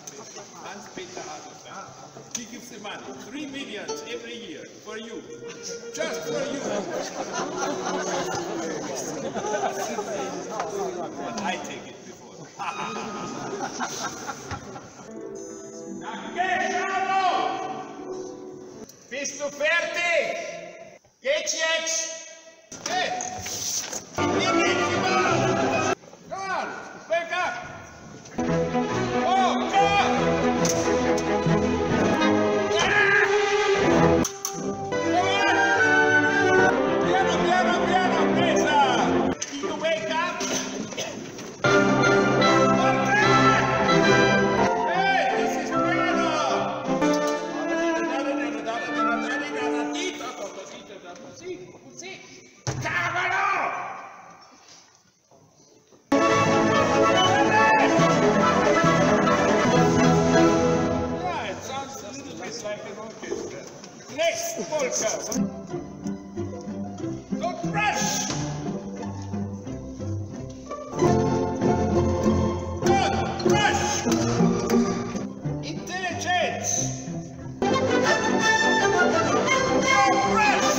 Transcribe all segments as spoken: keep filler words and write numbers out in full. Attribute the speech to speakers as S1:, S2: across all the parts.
S1: He gives the money, three millions every year for you, just for you. But I take it before. Bist du fertig? Geht's jetzt? Hey! Hier geht's über! Come on! Wake up! Oh, God! Ah! Come on! Piano, piano, piano, presa! Did you wake up? Hey, this is piano! Cavolo! Yeah, it sounds a little bit like an orchestra. Next polka. Don't rush! Don't rush! Intelligence! Don't rush!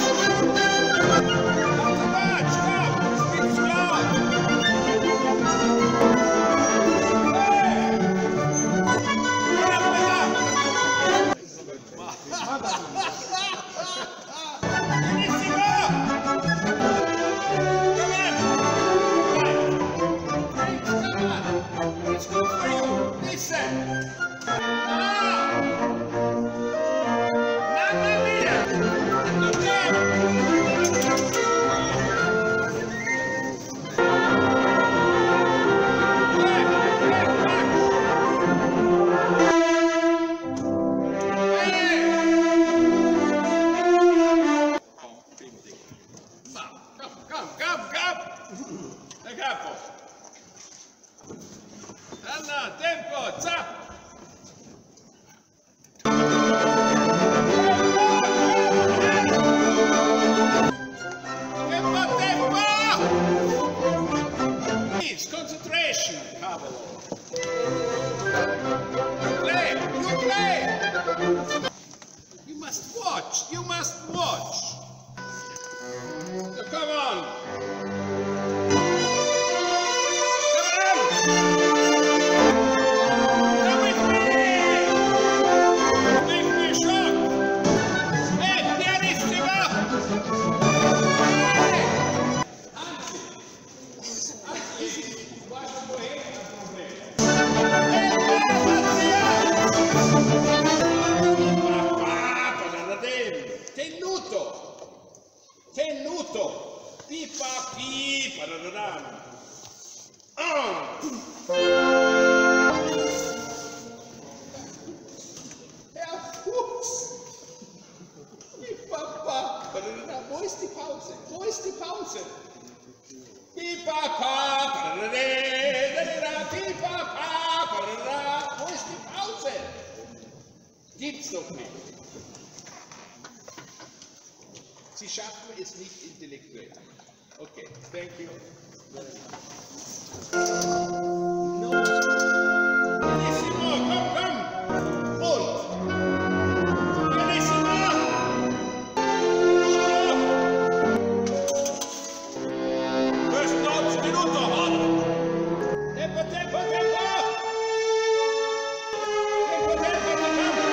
S1: Concentration, cavolo. Play, you play. You must watch, you must watch. So come on. Come with me. Make me shock. Hey, pianissimo. Hey. Tenuto, pipa pipa, da da da. Oh. Ja, ups. Pipa pa, da da da. Wo ist die Pause? Wo ist die Pause? Pipa pa, da da da da. Pipa pa, da da da. Wo ist die Pause? Gibt's doch nicht. Sie schaffen es nicht intellektuell. Okay, thank you. No. Pianissimo, komm, komm! Und! Pianissimo! First notes, minuto, hot! Tempo, tempo, tempo! Tempo, tempo, tempo!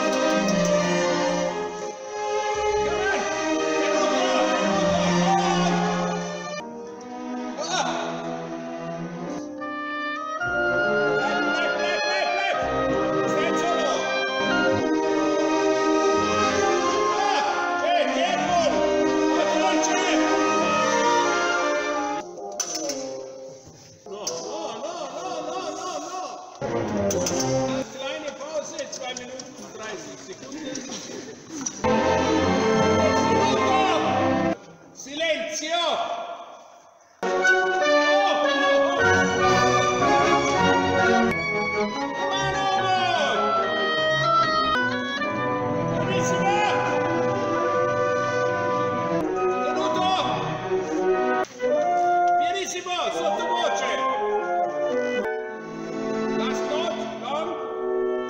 S1: Kleine Pause, zwei Minuten und dreißig Sekunden. Silenzio! Pianissimo, sottovoce! Last note, long.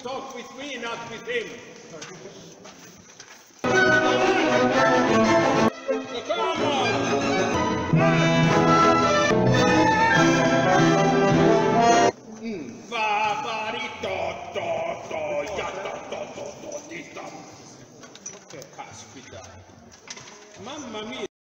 S1: talk with me, not with him. Come on! Caspita! Mamma mia!